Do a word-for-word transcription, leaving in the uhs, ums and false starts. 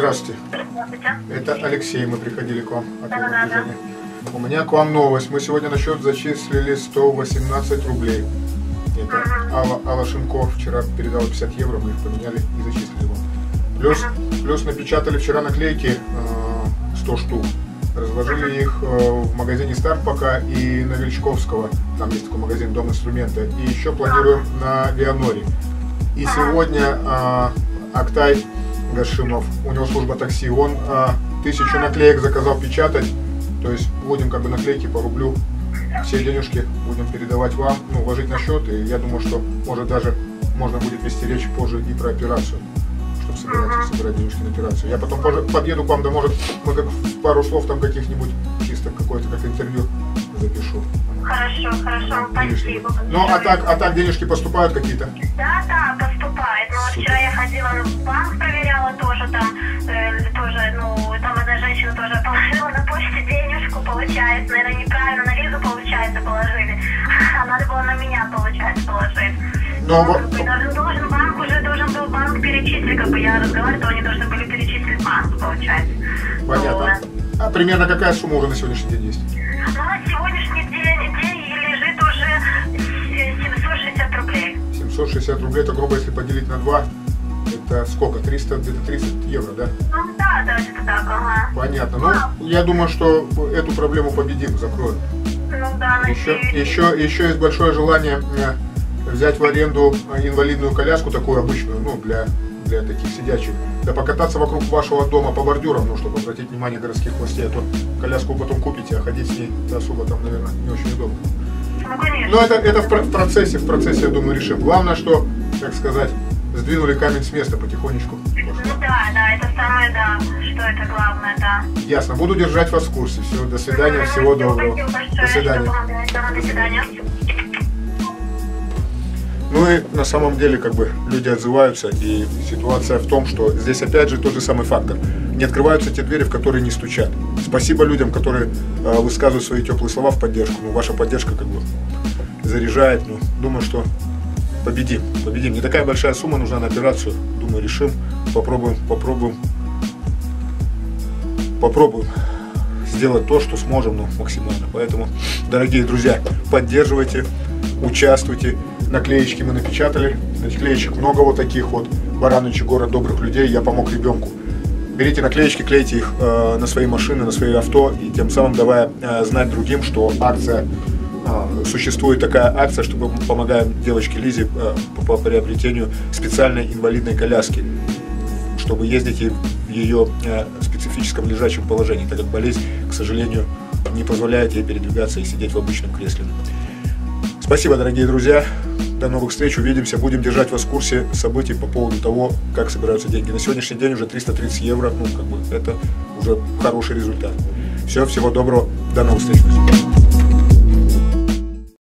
Здравствуйте. Здравствуйте. Это Алексей, мы приходили к вам от Да, да, да, движения. У меня к вам новость. Мы сегодня на счет зачислили сто восемнадцать рублей. Это Угу. Алла, Алла Шинко вчера передала пятьдесят евро, мы их поменяли и зачислили вам. Плюс, Угу. плюс напечатали вчера наклейки э, сто штук. Разложили их э, в магазине Старт пока и на Вельчковского. Там есть такой магазин Дом инструмента. И еще планируем на Вианоре. И сегодня э, Актай Гашимов, у него служба такси, он э, тысячу наклеек заказал печатать. То есть будем как бы наклейки по рублю, все денежки будем передавать вам, ну, ложить на счет. И я думаю, что может даже можно будет вести речь позже и про операцию, чтобы собирать, собирать денежки на операцию. Я потом позже подъеду к вам, да может мы как пару слов там каких-нибудь, чисто какое-то как интервью запишу. Хорошо, хорошо, спасибо. Ну а так, а так денежки поступают какие-то? Да, да, поступает. Но вот вчера я ходила в банк, проверяла тоже там, э, тоже, ну, там одна женщина тоже положила на почте денежку, получается, наверное, неправильно на Лизу, получается, положили. А надо было на меня, получается, положить. Но Ну, вот- как бы должен, должен банк, уже должен был банк перечислить, как бы я разговаривала, они должны были перечислить банку, получается. Понятно. А примерно какая сумма уже на сегодняшний день есть? Ну, на сегодняшний день, день лежит уже семьсот шестьдесят рублей. семьсот шестьдесят рублей, это грубо если поделить на два, это сколько? триста, где-то тридцать евро, да? Ну, да, да, где-то так, ага. Понятно. Ну, я думаю, что эту проблему победим, закроем. Ну, да, Еще, надеюсь. еще, еще есть большое желание э, взять в аренду э, инвалидную коляску, такую обычную, ну, для, для таких сидячих, да покататься вокруг вашего дома по бордюрам, ну, чтобы обратить внимание городских властей, а то коляску потом купите, а ходить с ней особо там, наверное, не очень удобно. Ну, конечно. Но это, это в, про- в процессе, в процессе, я думаю, решим. Главное, что, так сказать, сдвинули камень с места потихонечку. Ну, да, да, это самое, да, что это главное, да. Ясно. Буду держать вас в курсе. Все, до свидания, всего доброго. Спасибо большое, До свидания. что помогаете. До свидания. Ну и на самом деле, как бы, люди отзываются, и ситуация в том, что здесь опять же тот же самый фактор. Не открываются те двери, в которые не стучат. Спасибо людям, которые э, высказывают свои теплые слова в поддержку. Ну, ваша поддержка, как бы, заряжает. Ну, думаю, что победим. Победим. Не такая большая сумма нужна на операцию. Думаю, решим. Попробуем, попробуем. Попробуем сделать то, что сможем, ну, максимально. Поэтому, дорогие друзья, поддерживайте, участвуйте. Наклеечки мы напечатали. Наклеечек много вот таких вот. Барановичи, город добрых людей. Я помог ребенку. Берите наклеечки, клейте их э, на свои машины, на свои авто. И тем самым давая э, знать другим, что акция, э, существует такая акция, что мы помогаем девочке Лизе э, по, по приобретению специальной инвалидной коляски, чтобы ездить ей в ее э, специфическом лежачем положении, так как болезнь, к сожалению, не позволяет ей передвигаться и сидеть в обычном кресле. Спасибо, дорогие друзья. До новых встреч. Увидимся. Будем держать вас в курсе событий по поводу того, как собираются деньги. На сегодняшний день уже триста тридцать евро. Ну, как бы, это уже хороший результат. Все, всего доброго. До новых встреч.